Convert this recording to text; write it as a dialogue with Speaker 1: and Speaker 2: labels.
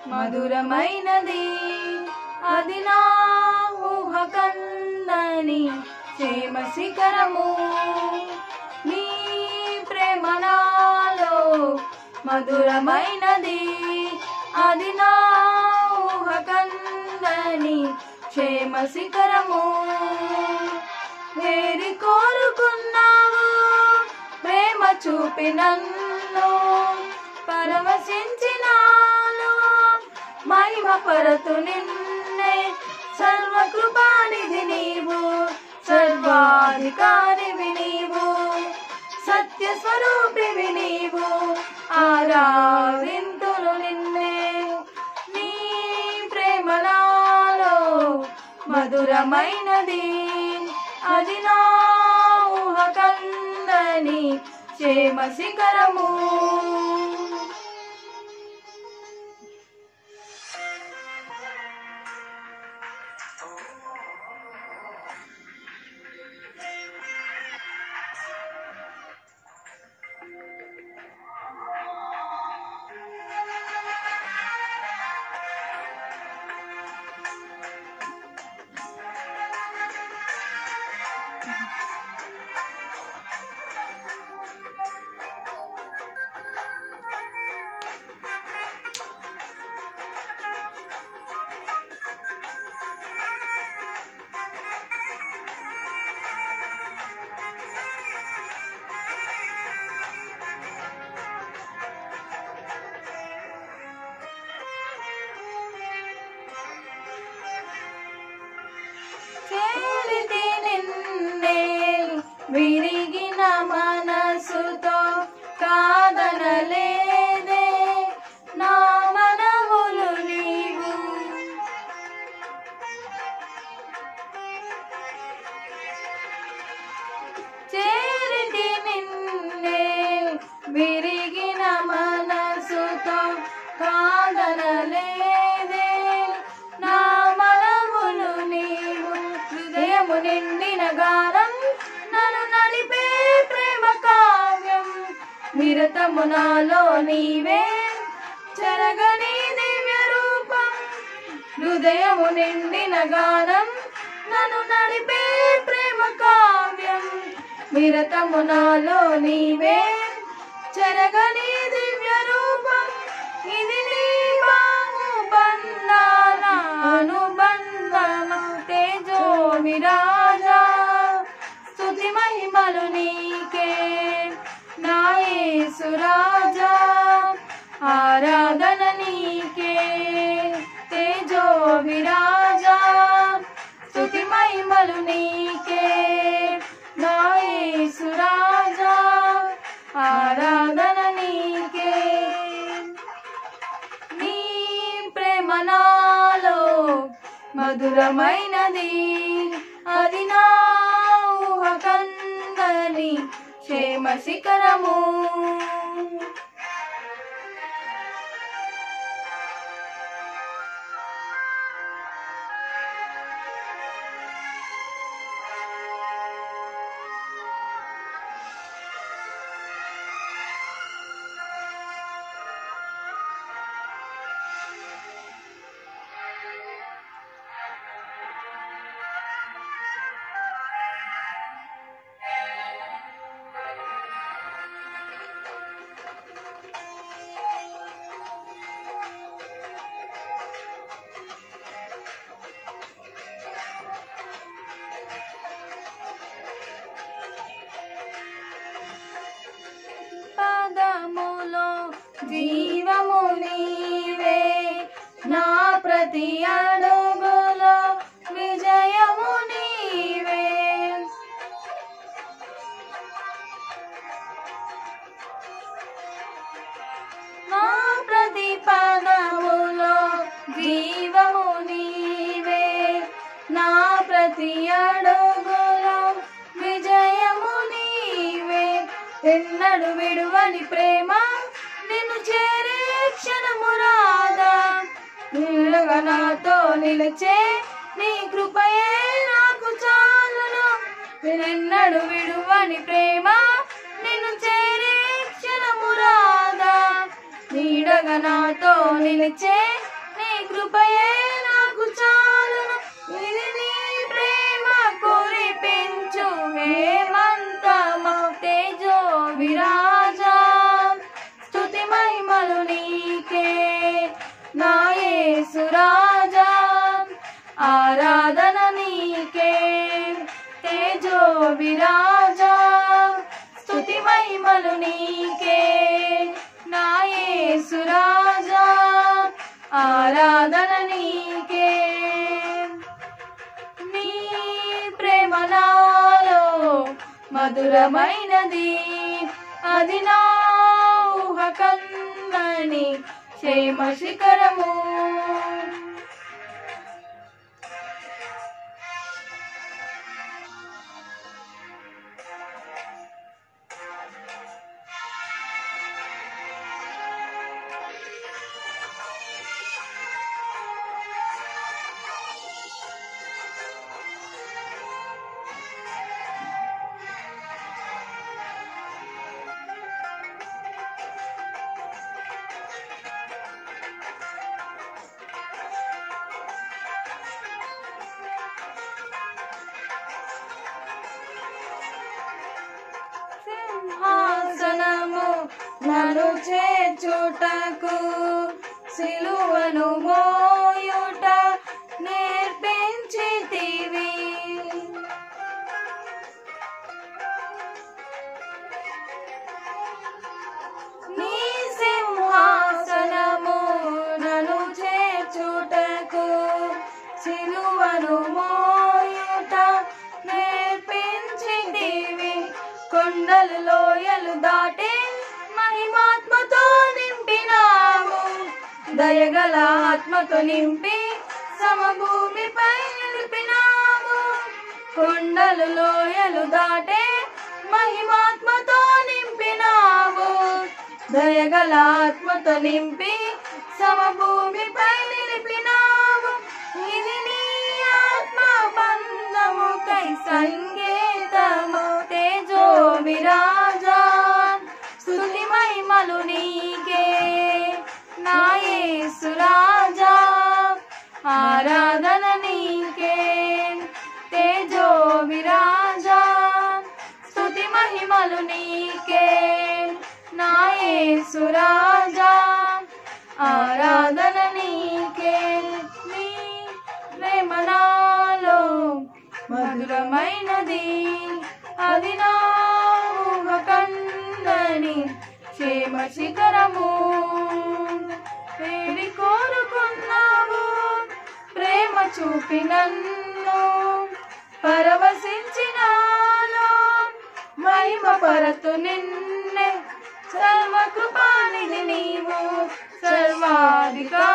Speaker 1: మధురమైనది అది నా ఊహ కందని క్షేమ శిఖరము నీ ప్రేమ నాలో మధురమైనది అది నా ఊహ కందని క్షేమ శిఖరము వేరి కోరుకున్నావు ప్రేమ చూపి నన్ను పరవశించినాను మహిమ పరతు నిన్నే సర్వకృపానిధి నీవు సర్వాధికారివి నీవు సత్య స్వరూపివి నీవు ఆరాధింతును నిన్నే నీ ప్రేమ నాలో మధురమైనది అది నా ఊహ కందని క్షేమ శిఖరము విరిగిన మనసుతో కాదనలేదే నా మనవులు నీవు చేరితి నిన్నే విరిగిన మనసుతో కాదనలేదే నా మనవులు నీవు హృదయము నిండిన గానం నన్ను నడిపే ప్రేమ కావ్యం నిరతము నాలో నీవే చెరగని దివ్య రూపం హృదయము నిండిన గానం నన్ను నడిపే ప్రేమ కావ్యం నిరతము నాలో నీవే చెరగని దివ్య రూపం ఇది నీ బాహుబంధాల అనుబంధము తేజో విరాజా స్తుతి మహిమలు నీకే నా యేసు రాజా ఆరాధన నీకే తేజో విరాజా స్తుతి మహిమలు నీకే నా యేసు రాజా ఆరాధన నీకే నీ ప్రేమ నాలో మధురమైనది అది నా ఊహ కందని క్షేమ శిఖరము జీవము నీవే నా ప్రతి అడుగులో విజయము నీవే నా ప్రతి పదములో జీవము నీవే నా ప్రతి అడుగులో విజయము నీవే ఎన్నడు విడువని ప్రేమ నిన్ను చేరే క్షణము రాదా నీడగా నాతో నిలిచే నీ కృపయే నాకు చాలును నిన్నెన్నడు విడువని ప్రేమ నిన్ను చేరే క్షణము రాదా నీడగా నాతో నిలిచే కృపయే నాకు చాలును, ఇది నీ ప్రేమ కురిపించు హేమంతమా తేజో విరాజా, స్తుతి మహిమలు నీకే నా యేసు రాజా, ఆరాధన నీకే తేజో విరాజా, స్తుతి మహిమలు నీకే నా యేసు రాజా, ఆరాధన నీకే. నీ ప్రేమ నాలో మధురమైనది, అది నా ఊహ కందని క్షేమ శిఖరము. సింహాసనము నన్ను చేర్చుటకు, సిలువను మోయుట నేర్పించితివి. నీ సింహాసనము నన్ను చేర్చుటకు, సిలువను మోయుట నేర్పించితివి. కొండలు లోయలు దాటే మహిమాత్మతో నింపినావు, దయగల ఆత్మతో నింపి సమభూమిపై నిలిపినావు. కొండలు లోయలు దాటే మహిమాత్మతో నింపినావు, దయగల ఆత్మతో నింపి సమభూమిపై నిలిపినావు. ఇది నీ ఆత్మ బంధముకై సంకేతము తేజో విరాజా, స్తుతి మహిమలు నీకే నా యేసు రాజా, ఆరాధన నీకే తేజో విరాజా, స్తుతి మహిమలు నీకే నా యేసు రాజా, ఆరాధన నీకే. నీ ప్రేమ నాలో మధురమైనది, అది నా ఊహ కందని క్షేమ శిఖరము. వేడి కోరుకున్నావు, ప్రేమ చూపి నన్ను పరవశించినాను, మహిమ పరతు నిన్నే సర్వకృపానిధి నీవు, సర్వాధికారి